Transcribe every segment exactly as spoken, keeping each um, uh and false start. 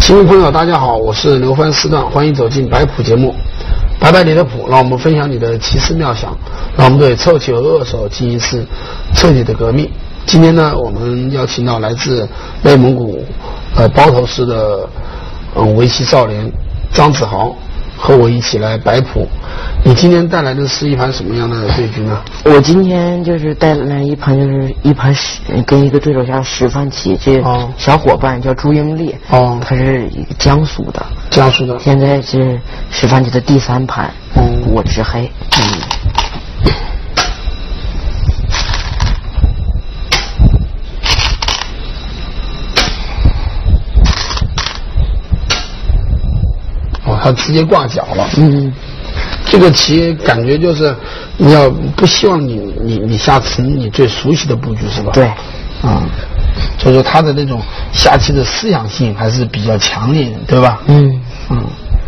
新朋友大家好，我是刘帆四段，欢迎走进摆谱节目。摆摆你的谱，让我们分享你的奇思妙想，让我们对凑齐和扼手进行一次彻底的革命。今天呢，我们邀请到来自内蒙古呃包头市的嗯围棋少年张子豪和我一起来摆谱。你今天带来的是一盘什么样的对局呢？ 我今天就是带来一盘，就是一盘十跟一个对手下十番棋，这小伙伴叫朱英烈，哦，他是一个江苏的， 江苏的， 现在是十番棋的第三盘，嗯，我执黑，嗯。 哦，他直接挂角了， 嗯。 这个棋感觉就是你要不希望你你你下次你最熟悉的布局是吧？ 对， 啊、嗯，所以说他的那种下棋的思想性还是比较强烈的，对吧？ 嗯嗯。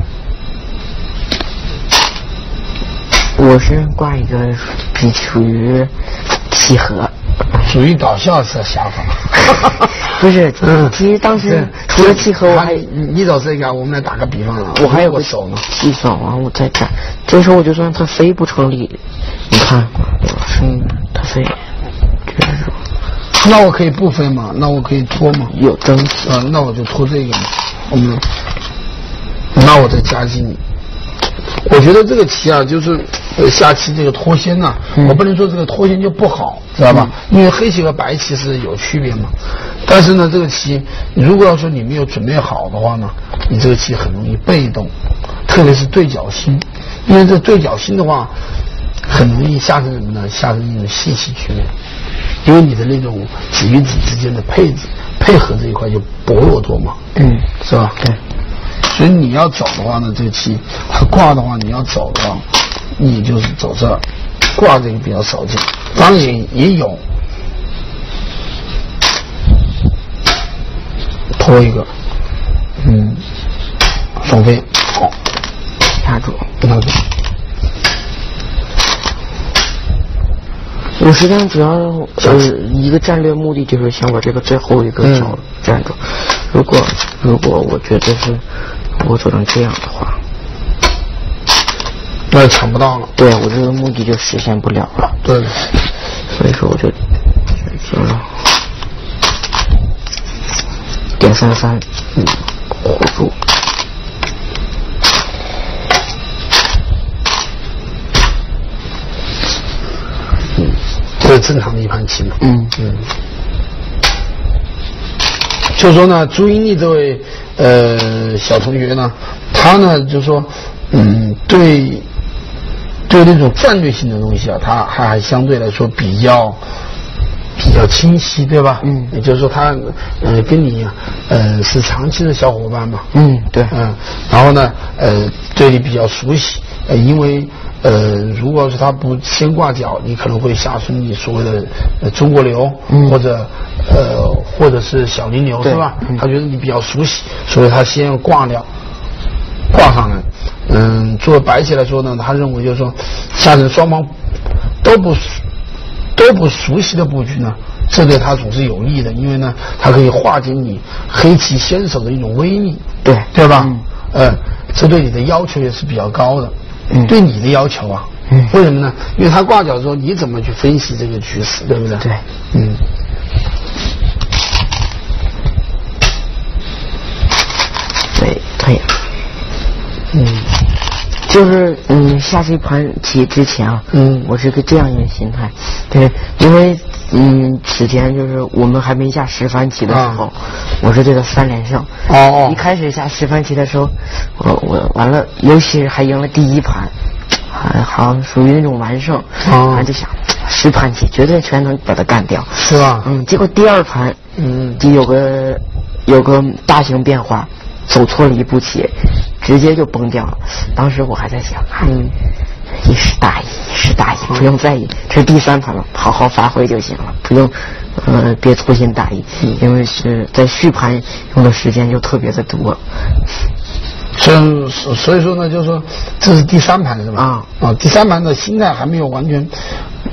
我是挂一个比属于契合， 属于搞笑式的想法。 不是，嗯，其实当时除了契合，我还你找这个，我们来打个比方啊， 我还有个手呢， 计算完我再战，这时候我就算他飞不成立，你看，嗯，他飞，这是， 那我可以不飞吗？那我可以拖吗？ 有争气， 啊，那我就拖这个嘛，我们，那我再加进。我觉得这个棋啊，就是呃下棋这个脱先呐、啊嗯，我不能说这个脱先就不好，知道吧？嗯、因为黑棋和白棋是有区别嘛。但是呢，这个棋如果要说你没有准备好的话呢，你这个棋很容易被动，特别是对角星，因为这对角星的话，很容易下成什么呢？下成一种细棋局面，因为你的那种子与子之间的配置配合这一块就薄弱多嘛， 嗯， 是吧？对。所以你要走的话呢，这个棋它挂的话，你要走的话，你就是走这儿，挂这个比较少见，当然也也有，拖一个，嗯，双飞，好， 压住， 压住。 我实际上主要呃一个战略目的就是想把这个最后一个角站住。嗯、如果如果我觉得是我做成这样的话， 那抢不到了。 对，我这个目的就实现不了了。 对， 所以说我就选择点三三，嗯，护住。 嗯，这是正常的一盘棋嘛。 嗯嗯。就说呢，朱英丽这位呃小同学呢，他呢就说，嗯，对对那种战略性的东西啊，他还相对来说比较比较清晰，对吧？ 嗯， 也就是说他呃跟你呃是长期的小伙伴嘛。 嗯，对， 嗯，然后呢呃对你比较熟悉，呃因为。呃，如果是他不先挂角，你可能会下出你所谓的呃中国流，嗯、或者呃或者是小林流，是吧？嗯、他觉得你比较熟悉，所以他先挂掉，挂上来。嗯，作为白棋来说呢，他认为就是说，下层双方都不都不熟悉的布局呢，这对他总是有利的，因为呢，它可以化解你黑棋先手的一种威力， 对对吧？ 嗯， 呃，这对你的要求也是比较高的。 嗯、 对你的要求啊， 嗯， 为什么呢？因为他挂角的时候，你怎么去分析这个局势，对不对？ 对， 嗯。 对，退。 嗯， 就是嗯，下这盘棋之前啊， 嗯， 我是个这样一个心态，对，因为嗯，此前就是我们还没下十番棋的时候，啊、我是这个三连胜。 哦哦。 一开始下十番棋的时候，我我完了，尤其是还赢了第一盘，还好像属于那种完胜， 啊， 我就想十盘棋绝对全能把它干掉， 是吧？ 嗯，结果第二盘， 嗯， 就有个有个大型变化，走错了一步棋，直接就崩掉了。当时我还在想，嗯。一时大意，一时大意，不用在意。这是第三盘了，好好发挥就行了，不用，呃，别粗心大意。嗯、因为是在续盘用的时间就特别的多。 所以，所以说呢，就是说这是第三盘是吧？啊啊，第三盘的心态还没有完全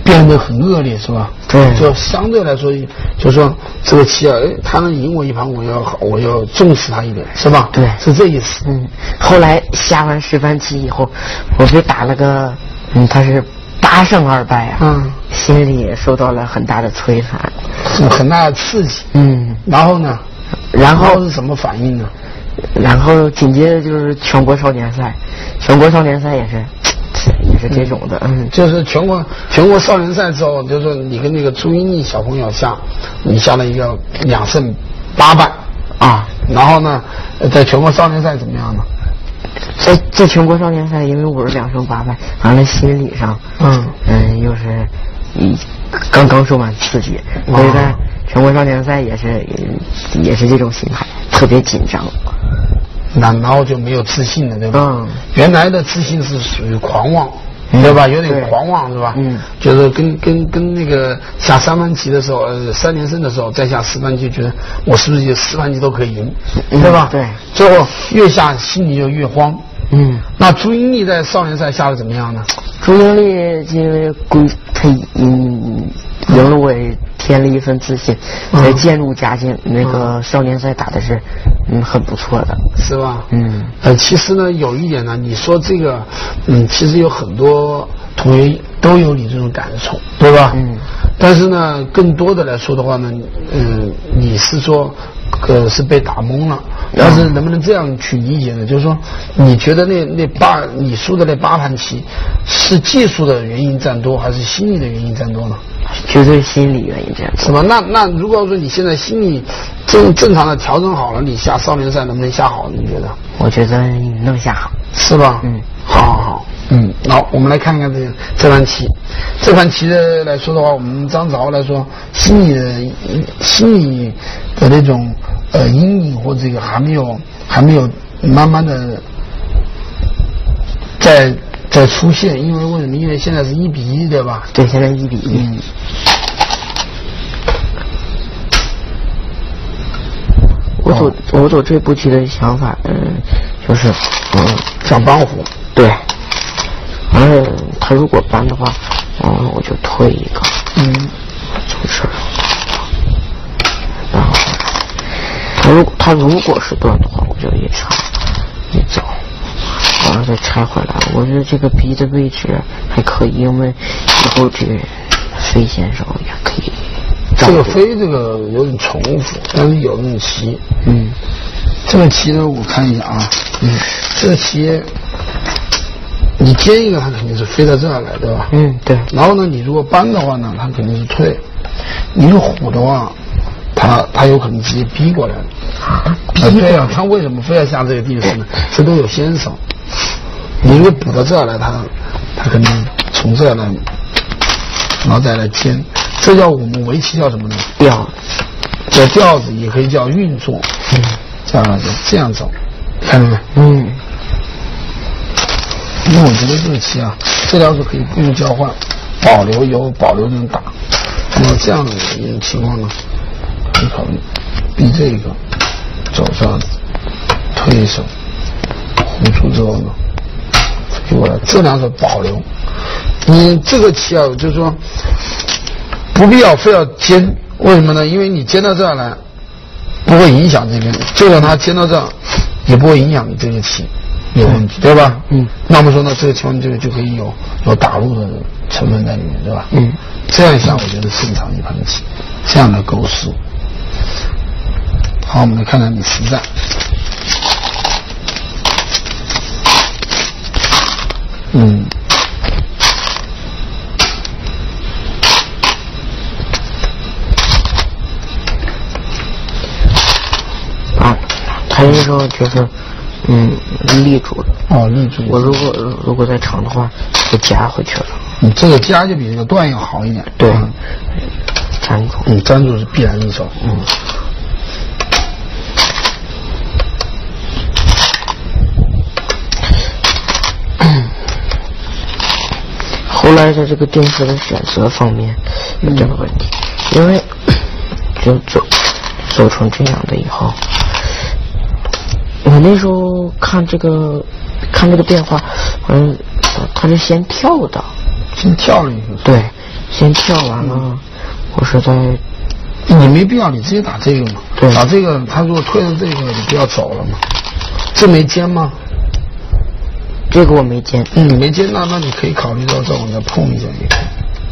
变得很恶劣，是吧？ 对， 就相对来说，就说这个棋啊，哎，他能赢我一盘，我要我要重视他一点，是吧？ 对， 是这意思。 嗯，后来下完示范棋以后，我被打了个，嗯，他是八胜二败啊， 嗯， 心里也受到了很大的摧残， 很很大的刺激。 嗯， 然后呢？ 然后是什么反应呢？ 然后紧接着就是全国少年赛，全国少年赛也是。也是这种的，嗯， 就是全国全国少年赛之后，就是说你跟那个朱茵丽小朋友下，你下了一个两胜八败啊，然后呢，在全国少年赛怎么样呢？ 在在全国少年赛，因为我是两胜八败，完了心理上，嗯嗯，又是一刚刚受完刺激，所以在全国少年赛也是也也是这种心态，特别紧张。 那然后就没有自信了，对吧？ 嗯， 原来的自信是属于狂妄，嗯、对吧？有点狂妄，是吧？ 嗯， 就是跟跟跟那个下三番棋的时候，呃，三连胜的时候，再下四番棋，觉得我是不是四番棋都可以赢， 嗯、 对吧？ 对。 最后越下心里就越慌。 嗯。 那朱茵丽在少年赛下的怎么样呢？ 朱茵丽因为归她赢赢了我，添了一份自信，才渐入佳境。嗯、那个少年赛打的是嗯很不错的， 是吧？ 嗯。 呃，其实呢，有一点呢，你说这个，嗯，其实有很多同学都有你这种感受，对吧？嗯。但是呢，更多的来说的话呢，嗯，你是说，呃，是被打懵了。但是能不能这样去理解呢？就是说，你觉得那那八你输的那八盘棋，是技术的原因占多，还是心理的原因占多呢？ 绝对心理原因占多。 是吧？那那如果说你现在心理正正常的调整好了，你下少年赛能不能下好？你觉得？ 我觉得能下好。 是吧？ 嗯， 好好好。嗯，好，我们来看看这这盘棋。这盘棋的来说的话，我们张子豪来说，心理的心理的那种呃阴影或这个还没有还没有慢慢的在在出现，因为为什么？因为现在是一比一，对吧？ 对，现在一比一。 嗯。 我走我走这步棋的想法，嗯，就是嗯想帮虎， 对。完了，他如果搬的话，嗯，我就退一个， 嗯， 从这儿，然后他如果他如果是断的话，我就一拆一走，完了再拆回来。我觉得这个B的位置还可以，因为以后这飞先生也可以。 这个飞这个有点重复，但是有那种棋，嗯，这个棋呢，我看一下啊，嗯，这个棋。你尖一个，它肯定是飞到这儿来，对吧？ 嗯，对。 然后呢，你如果搬的话呢，它肯定是退。你是虎的话，它它有可能直接逼过来。啊，对啊，它为什么非要下这个地势呢？这都有先手。你如果补到这儿来，它它肯定从这儿来，然后再来尖。这叫我们围棋叫什么呢？ 调， 叫调子，也可以叫运作。嗯，这样子这样走，看到没？ 嗯。 因为我觉得这个棋啊，这条是可以不用交换，保留有保留能打。那么这样的一种情况呢，可以考虑逼这个走上，退一手，呼出之后呢，飞过来，这两手保留。你这个棋啊，就是说不必要非要尖，为什么呢？因为你尖到这儿来，不会影响这边，就算它尖到这儿，也不会影响你这个棋。有问题，对吧？嗯，那么说呢，这个情况就就可以有有打入的成分在里面，对吧？嗯，这样下我觉得正常一盘棋，这样的构思。好，我们来看看你实战。嗯。 啊，他那时候就是。嗯，立住了。 哦，立住了。 我如果如果再长的话，就夹回去了。 你这个夹就比这个断要好一点。 对，粘住。 嗯，粘住是必然一手。嗯。 后来在这个定式的选择方面有这个问题，嗯、因为就走走成这样的以后。我那时候看这个看这个变化，嗯，他是先跳的， 先跳了一个， 对， 先跳完了，嗯、我是在。 你没必要，你直接打这个嘛。 对。 打这个，他如果推了这个，你不要走了嘛。这没尖吗？ 这个我没尖。 嗯，没尖，那那你可以考虑到再往这碰一下也可以。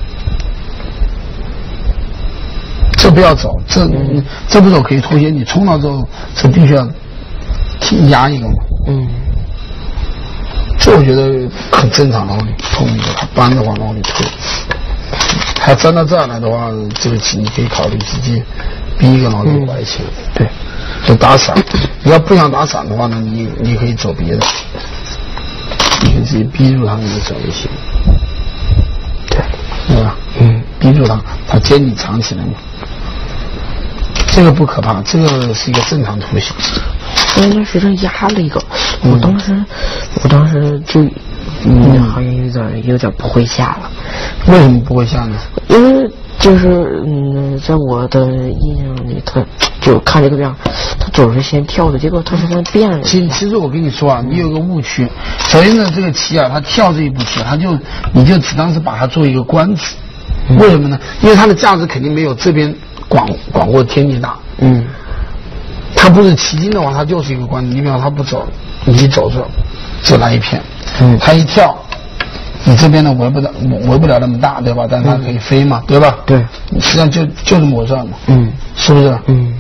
这不要走，这、嗯、这不走可以脱鞋，你冲到之后，这必须要压一个嘛。 嗯。 这我觉得很正常，然后你碰一个，他扳的话，然后你推。他站到这儿来的话，这个棋你可以考虑直接逼一个，然后就拐起来。嗯、对，就打散。你要不想打散的话呢，你你可以走别的，你可以直接逼住他，你就走就行。对，对吧？嗯，逼住他，他尖你藏起来嘛。这个不可怕，这个是一个正常图形。 我那学生压了一个，我当时，嗯、我当时就。嗯，好像有点有点不会下了。 为什么不会下呢？ 因为就是嗯，在我的印象里，他就看这个样，他总是先跳的，结果他突然变了。 其其实我跟你说啊，你有个误区。首先呢，这个棋啊，他跳这一步棋，他就你就只当是把它做一个官子。嗯、为什么呢？因为它的价值肯定没有这边广广阔天地大。嗯。他不是棋筋的话，他就是一个官子。你比方他不走，你走这，这来一片。嗯，他一跳，你这边呢围不了，围不了那么大，对吧？但是它可以飞嘛，嗯、对吧？对，实际上就就这么回事嘛。嗯，是不是？嗯，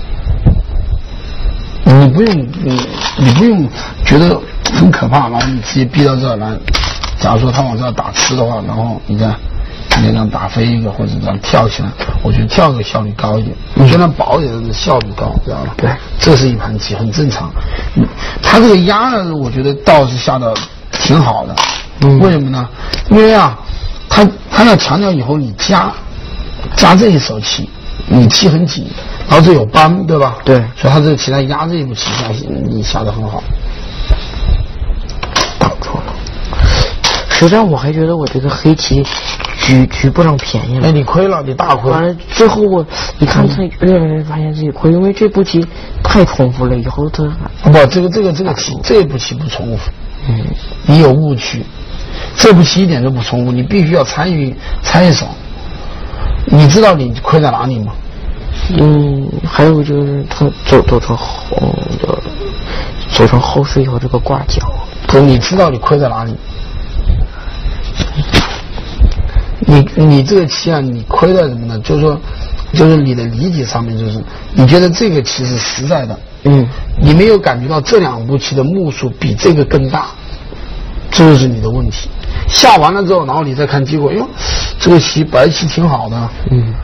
你不用，你你不用觉得很可怕，然后你直接逼到这儿来。假如说他往这儿打吃的话，然后你再你这样打飞一个，或者这样跳起来，我觉得跳个效率高一点。嗯、虽然薄一点，效率高，知道吧？对，这是一盘棋，很正常。嗯，他这个压呢，我觉得倒是下的。挺好的，嗯，为什么呢？因为啊，他他要强调以后你加加这一手棋，你棋很紧，然后这有扳，对吧？对，所以他这个棋他压这一步棋下，你下的很好。 挡住了。实际上我还觉得我这个黑棋局局不上便宜了。 哎，你亏了，你大亏。 完了最后我一看他越来越发现自己亏，因为这步棋太重复了，以后他不这个这个这个棋这步棋不重复。嗯，你有误区，这步棋一点都不重复，你必须要参与参与手。你知道你亏在哪里吗？ 嗯，还有就是他走走成后的，走成后势以后这个挂角。 不，你知道你亏在哪里？你你这个棋啊，你亏在什么呢？就是说，就是你的理解上面，就是你觉得这个棋是实在的。嗯，你没有感觉到这两步棋的目数比这个更大，这就是你的问题。下完了之后，然后你再看结果，哟，这个棋白棋挺好的，嗯，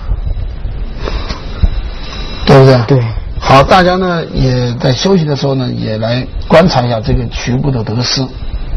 对不对？对。好，大家呢也在休息的时候呢，也来观察一下这个局部的得失。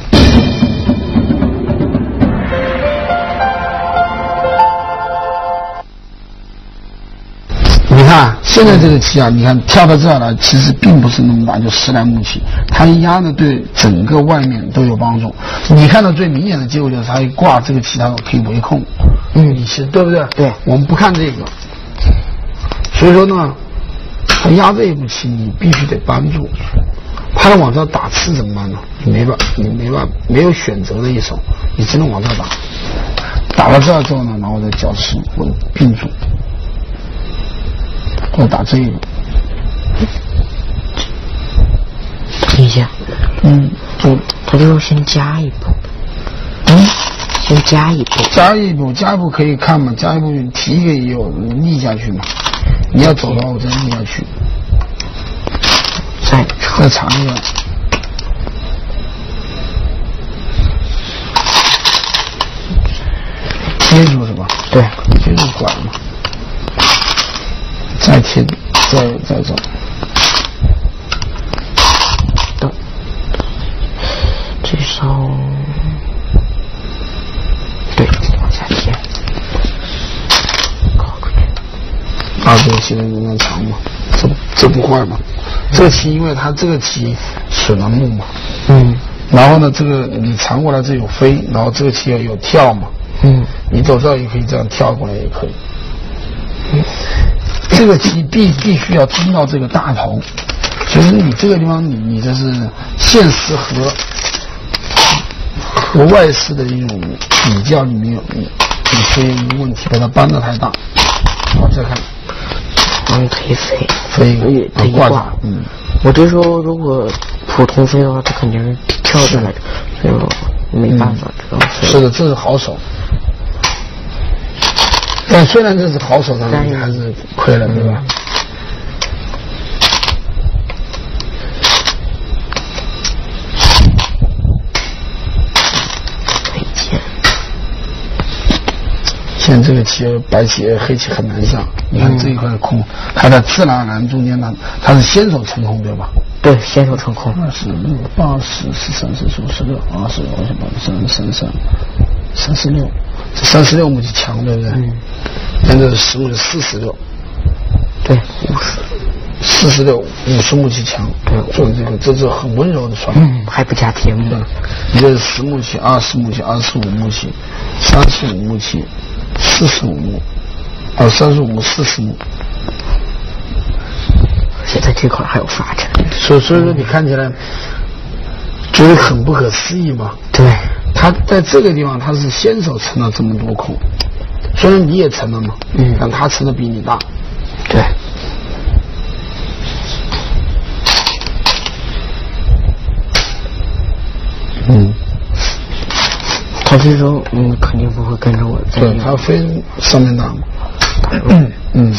你看现在这个棋啊，你看跳到这儿来，其实并不是那么大，就十来目棋，它一压呢对整个外面都有帮助。你看到最明显的结果就是它一挂这个棋，它可以围控，嗯，你是对不对？对，我们不看这个，所以说呢，它压这一步棋，你必须得帮助。它要往这打吃怎么办呢？你没办，你没办，没有选择的一手，你只能往这打。打到这儿之后呢，然后再角吃或者并住。或者打这个， 等一下， 嗯， 就他就先加一步，嗯，先加一步， 加一步，加一步可以看嘛？加一步提一个也有逆下去嘛？你要走的话，我再逆下去， 再再长一点，贴住是吧？对，贴住拐嘛。再贴，再再走， 等，这手，对，往下贴，靠出去。 啊，对，现在能量长嘛，这这不坏嘛？这个棋因为它这个棋损了目嘛，嗯，然后呢，这个你长过来这有飞，然后这个棋有有跳嘛，嗯，你走这也可以这样跳过来也可以，嗯。这个棋必必须要冲到这个大头，所以你这个地方你你这是现实和和外事的一种比较，里面有你你飞无问题，把它搬得太大。好，再看， 嗯，可以飞， 飞可以挂挂。 嗯， 我这时候如果普通飞的话，它肯定是跳下来的，所以我没办法这样飞。 是的，这是好手。但虽然这是好手，但是还是亏了，对吧？现在这个棋白棋黑棋很难下，你看这一块空，它在自然而然中间呢，它是先手成空，对吧？ 对，先手成空。 二十六、八十、十三、十四、五十六、二十六、二十八、三十三、三三十六，这三十六目棋强，对不对？嗯。现在是十目四十六， 对，五十， 四十六五十目棋强，对，做这个这是很温柔的算法， 嗯，还不加铁目。 你这是十目棋、二十目棋、二十五目棋、三十五目棋。四十五目，啊，三十五目，四十目， 现在这块还有发展， 所以所以说你看起来觉得很不可思议嘛？ 对， 他在这个地方他是先手成了这么多空，虽然你也成了嘛，嗯，但他成的比你大， 对， 嗯。 他这时候嗯肯定不会跟着我在。 对，他飞上面打嘛。嗯嗯。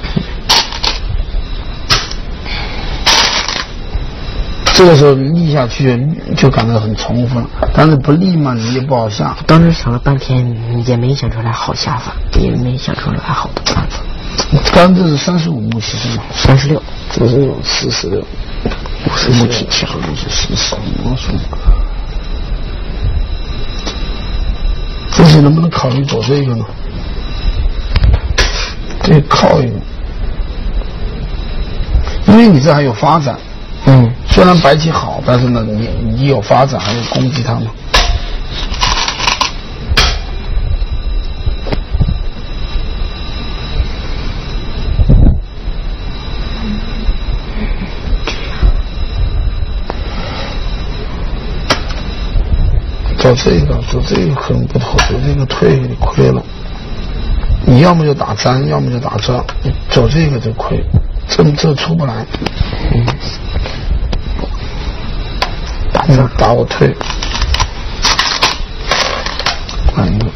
这个时候立下去就感到很重复了，但是不立嘛，你也不好下。 当时想了半天，也没想出来好下法，也没想出来好的办法。 刚这是三十五目棋是吗？ 三十六， 这是四十六， 五十目棋强， 这是四十五。自己能不能考虑走这个呢？对，靠一个，因为你这还有发展。 嗯， 虽然白棋好，但是呢，你你有发展，还有攻击它嘛。走这个，走这个可能不妥，走这个退你亏了。你要么就打粘，要么就打这，你走这个就亏，这这出不来。嗯，打这、嗯、打我退，换一个，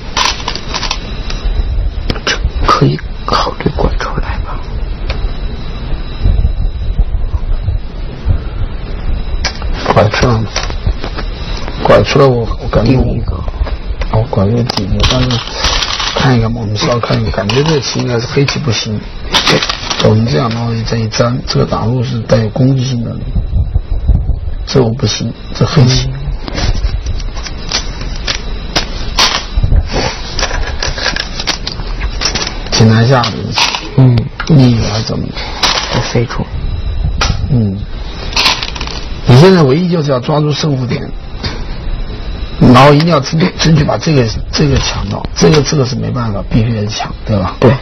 这可以考虑拐出来吧？ 拐这样的。拐出来我我感觉一个， 哦，拐这个底部，但是看一看我们稍微看一看，感觉这个棋应该是黑棋不行。我们这样的话再一粘，这个打入是带有攻击性的，这我不行，这黑棋。挺难下的， 嗯， 你以为还怎么？ 再飞出。 嗯，你现在唯一就是要抓住胜负点。然后一定要争争取把这个这个抢到，这个这个是没办法，必须得抢，对吧？ 对。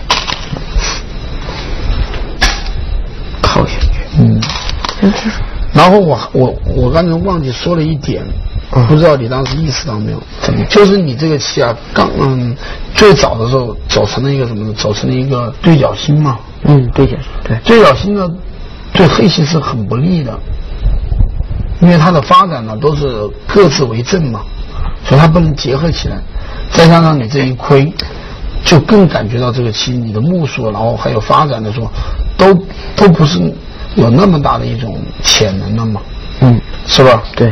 靠下去。 嗯。然后我我我刚才忘记说了一点，嗯、不知道你当时意识到没有？怎么？就是你这个棋啊，刚嗯最早的时候走成了一个什么呢？走成了一个对角星嘛。 嗯，对角星。对。 对角星呢，对黑棋是很不利的，因为它的发展呢都是各自为政嘛。所以它不能结合起来，再加上你这一亏，就更感觉到这个棋你的目数，然后还有发展的时候，都都不是有那么大的一种潜能了嘛， 嗯， 是吧？ 对。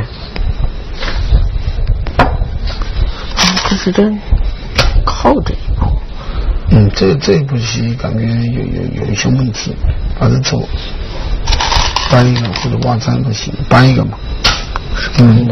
这是真靠这一步， 嗯，这这一步棋感觉有有有一些问题，把它走，搬一个或者挖粘都行，搬一个嘛，是嗯。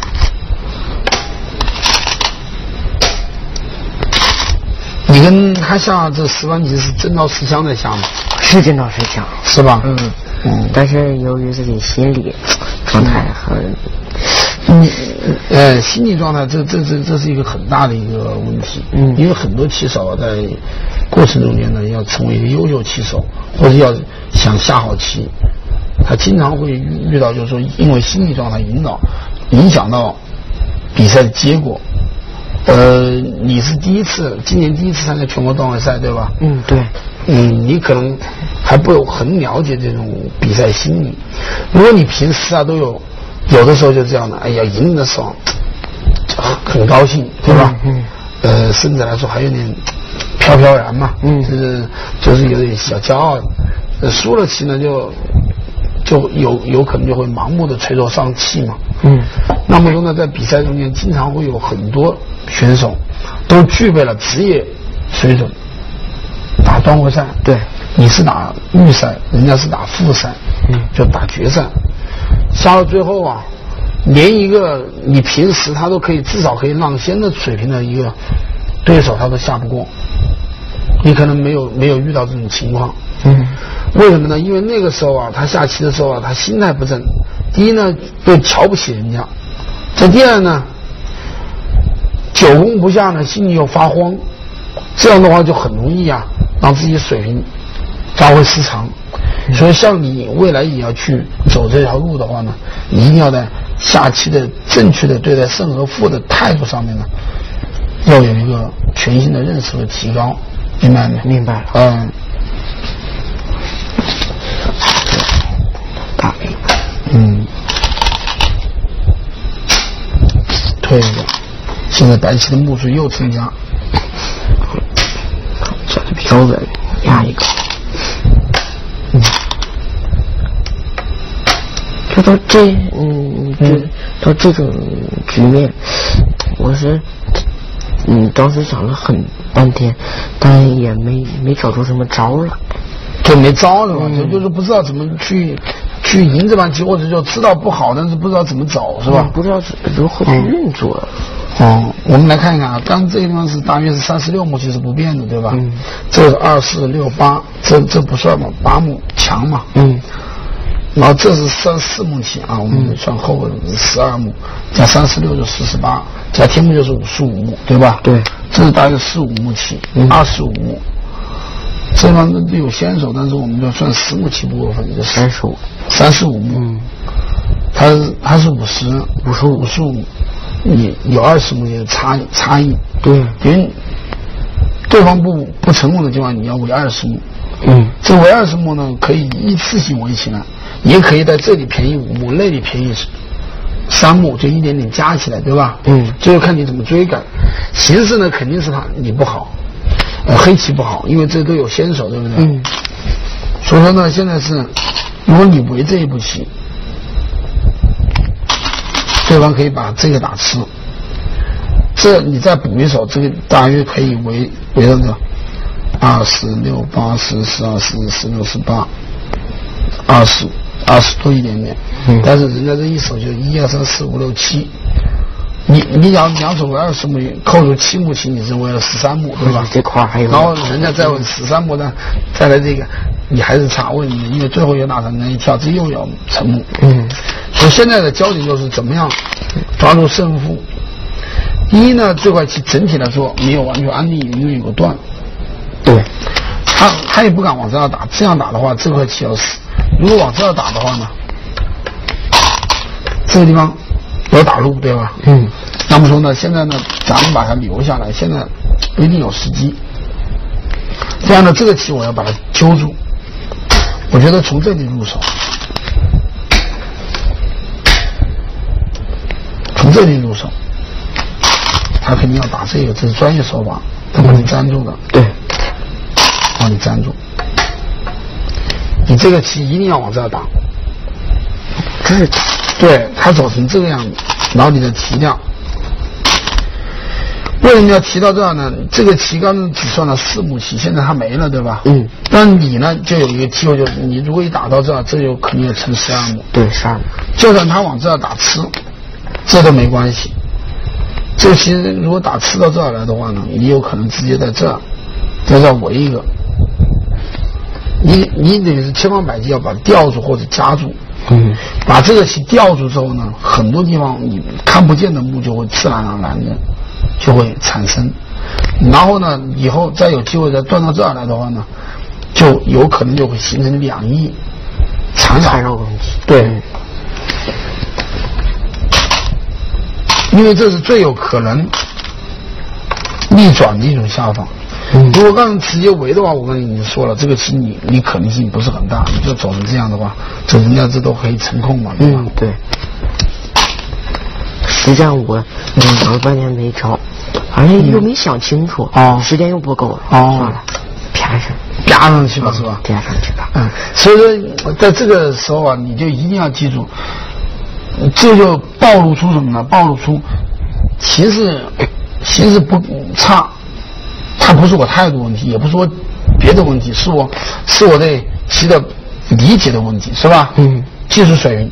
你跟他下这十番棋是真刀实枪在下吗？ 是真刀实枪， 是吧？ 嗯嗯。但是由于自己心理状态和你呃心理状态，这这这这是一个很大的一个问题。嗯。因为很多棋手在过程中间呢，要成为一个优秀棋手，或者要想下好棋，他经常会遇到，就是说因为心理状态引导影响到比赛的结果。 呃，你是第一次，今年第一次参加全国段位赛，对吧？ 嗯，对。 嗯，你可能还不很了解这种比赛心理。如果你平时啊都有，有的时候就这样的，哎呀，赢的时候很高兴，对吧？嗯。嗯呃，甚至来说还有点飘飘然嘛，嗯，就是就是有点小骄傲。呃，输了棋呢就。就有有可能就会盲目的垂头丧气嘛。嗯，那么说呢，在比赛中间经常会有很多选手都具备了职业水准，打段位赛，对，你是打预赛，人家是打复赛，嗯，就打决赛，下到最后啊，连一个你平时他都可以至少可以让先的水平的一个对手他都下不过，你可能没有没有遇到这种情况。嗯，为什么呢？因为那个时候啊，他下棋的时候啊，他心态不正。第一呢，就瞧不起人家；这第二呢，久攻不下呢，心里又发慌。这样的话就很容易啊，让自己水平发挥失常。嗯、所以，像你未来也要去走这条路的话呢，你一定要在下棋的正确的对待胜和负的态度上面呢，要有一个全新的认识和提高。明白没？ 明白了。 嗯。 大明白。 嗯。退一个，现在白棋的目数又增加。 这是飘的，压一个。嗯。就到这，嗯，就到这种局面，我是。嗯，当时想了很半天，但也没没找出什么招来， 就没招了嘛，嗯、就就是不知道怎么去去赢这盘棋，或者就知道不好，但是不知道怎么走，是吧？ 嗯、不知道如何去运作。 哦、嗯嗯，我们来看一看啊，刚这个地方是大约是三十六目，其实不变的，对吧？嗯。这是二四六八，这这不算嘛，八目强嘛。嗯。然后这是三四目棋啊，我们算后边是十二目，加三十六就四十八，加天目就是五十五目，对吧？对，这是大约十五目棋，二十五目。这方面有先手，但是我们就算十目棋不过分，就三十五， 三十五目。嗯，它是它是五十，五十五十五，你有二十目的差差异。对，因为对方不不成功的情况，你要围二十目。嗯，这围二十目呢，可以一次性围起来。也可以在这里便宜五目，那里便宜三目，就一点点加起来，对吧？嗯，最后看你怎么追赶。形势呢，肯定是他你不好，呃，黑棋不好，因为这都有先手，对不对？嗯。所以说呢，现在是，如果你围这一步棋，对方可以把这个打吃，这你再补一手，这个大约可以围围到这个二十六八十十二十十六十八二十。二十多一点点，嗯，但是人家这一手就一二三四五六七，你你两两手为二十目，扣除七目棋，你是为了十三目，对吧？ 这块还有， 然后人家再问十三目呢，再来这个，你还是差问题，因为最后有哪场人一跳，这又要成目，嗯，所以现在的焦点就是怎么样抓住胜负。第一呢，这块棋整体来说没有完全安定，因为有个断，对，他他也不敢往这样打，这样打的话，这块棋要死。如果往这儿打的话呢，这个地方有打路，对吧？嗯。那么说呢，现在呢，咱们把它留下来，现在不一定有时机。这样呢，这个棋我要把它揪住。我觉得从这里入手，从这里入手，他肯定要打这个，这是专业手法，他把你粘住的，对，把你粘住。你这个棋一定要往这儿打，这是对它走成这个样子，然后你再提掉。为什么要提到这儿呢？这个棋刚才只算了四目棋，现在它没了，对吧？嗯。那你呢，就有一个机会，就是你如果一打到这儿，这就肯定要成十二目。对，十二目。就算他往这儿打吃，这都没关系。这个棋如果打吃到这儿来的话呢，你有可能直接在这儿，在这儿围一个。你你得是千方百计要把它吊住或者夹住，嗯，把这个棋吊住之后呢，很多地方你看不见的目就会自然而然的就会产生，然后呢，以后再有机会再断到这儿来的话呢，就有可能就会形成两翼缠绕问题。对，因为这是最有可能逆转的一种下法。嗯，如果让直接围的话，我跟你说了，这个棋你你可能性不是很大，你就走成这样的话，这人家这都可以成控嘛，对吧？ 嗯，对。实际上我想了半天没招，而且又没想清楚， 哦， 时间又不够了， 哦， 算了，啪上， 啪上去了是吧？ 啪上去了。 嗯，所以说在这个时候啊，你就一定要记住，这就暴露出什么呢？暴露出其实其实不差，它不是我态度问题，也不是我别的问题，是我是我对棋的理解的问题，是吧？ 嗯， 技术水平。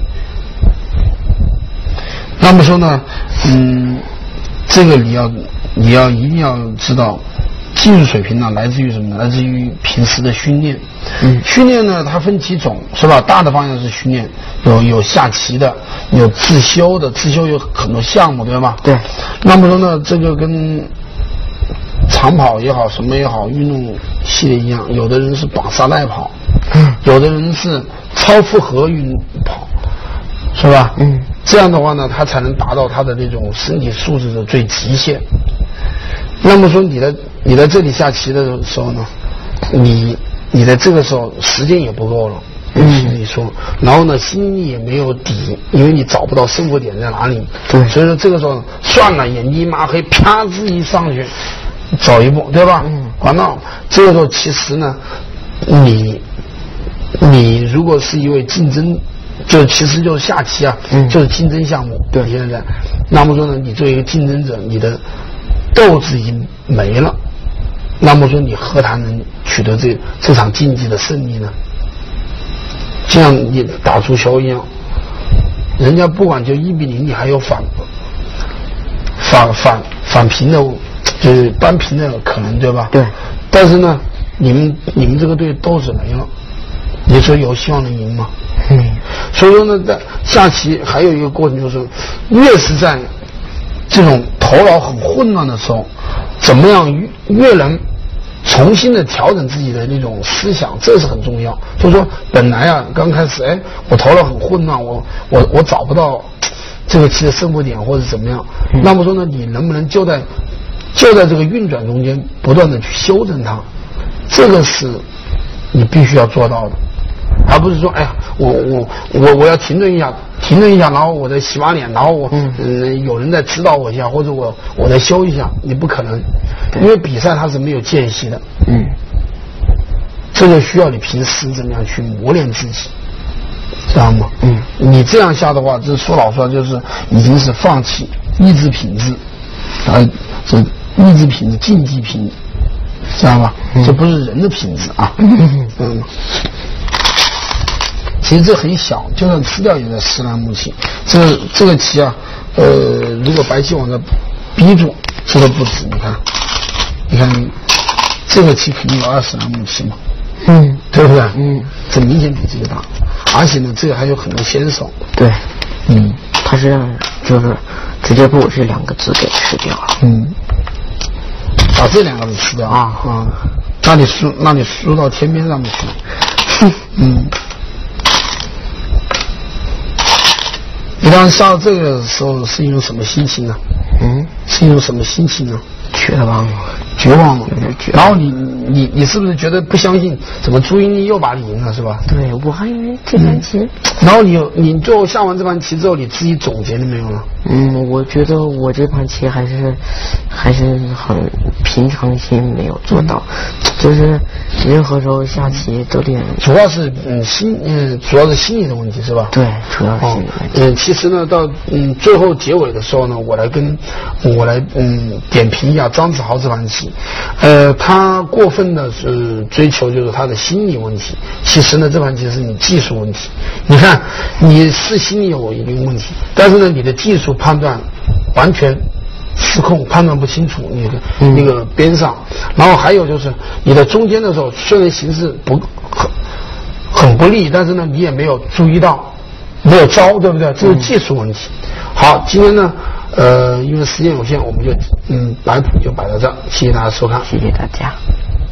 那么说呢，嗯，这个你要你要一定要知道，技术水平呢来自于什么呢？来自于平时的训练。嗯，训练呢它分几种，是吧？大的方向是训练，有有下棋的，有自修的，自修有很多项目，对吧？ 对。 那么说呢，这个跟长跑也好，什么也好，运动系列一样，有的人是绑沙袋跑，嗯，有的人是超负荷运跑。是吧？嗯，这样的话呢，他才能达到他的这种身体素质的最极限。那么说，你在你在这里下棋的时候呢，你你在这个时候时间也不够了，嗯，你说，然后呢，心里也没有底，因为你找不到胜负点在哪里。对，所以说这个时候算了，眼睛一抹黑，啪自己上去走一步，对吧？嗯，完了，这个时候其实呢，你你如果是一位竞争。就其实就是下棋啊，嗯，就是竞争项目。对，现在，那么说呢，你作为一个竞争者，你的斗志已经没了，那么说你何谈能取得这这场竞技的胜利呢？就像你打足球一样，人家不管就一比零，你还有反反反反平的，就是扳平的可能，对吧？对。但是呢，你们你们这个队斗志没了，你说有希望能赢吗？嗯，所以说呢，在下棋还有一个过程，就是越是在这种头脑很混乱的时候，怎么样越越能重新的调整自己的那种思想，这是很重要。就是说，本来啊，刚开始，哎，我头脑很混乱，我我我找不到这个棋的胜负点或者怎么样，嗯，那么说呢，你能不能就在就在这个运转中间不断的去修正它，这个是你必须要做到的。而不是说，哎呀，我我我我要停顿一下，停顿一下，然后我再洗把脸，然后我嗯、呃、有人再指导我一下，或者我我再修一下，你不可能，因为比赛它是没有间隙的，嗯，这就需要你平时怎么样去磨练自己，知道吗？嗯，你这样下的话，这说老实话就是已经是放弃意志品质，啊，这意志品质、竞技品质，知道吧？嗯，这不是人的品质啊，嗯。嗯其实这很小，就算吃掉也在十栏目棋。这这个棋啊，呃，如果白棋往这逼住，这都不止。你看，你看，这个棋肯定有二十栏目棋嘛，嗯，对不对？嗯，这明显比这个大，而且呢，这个还有很多先手。对，嗯， 他是让就是直接把我这两个字给吃掉了。 嗯，把这两个字吃掉啊啊，那你输，那你输到天边上面去。嗯。你当时下到这个时候是一种什么心情呢？嗯，是一种什么心情呢？ 绝望了， 绝望了，然后你你你是不是觉得不相信？怎么朱茵又把你赢了，是吧？ 对，我还以为这盘棋、嗯。 然后你你最后下完这盘棋之后，你自己总结了没有呢？ 嗯，我觉得我这盘棋还是还是很平常心没有做到，嗯、就是任何时候下棋都得。 主要是嗯心嗯主要是心理的问题是吧？ 对，主要是心理问题。 嗯，其实呢，到嗯最后结尾的时候呢，我来跟我来嗯点评一下张子豪这盘棋。呃，他过分的是追求就是他的心理问题，其实呢这盘棋是你技术问题。你看，你是心理有一定问题，但是呢你的技术判断完全失控，判断不清楚你的那个边上，嗯、然后还有就是你的中间的时候，虽然形势不很很不利，但是呢你也没有注意到，没有招，对不对？这是技术问题。嗯、好，今天呢，呃，因为时间有限，我们就嗯摆谱就摆到这儿，谢谢大家收看， 谢谢大家。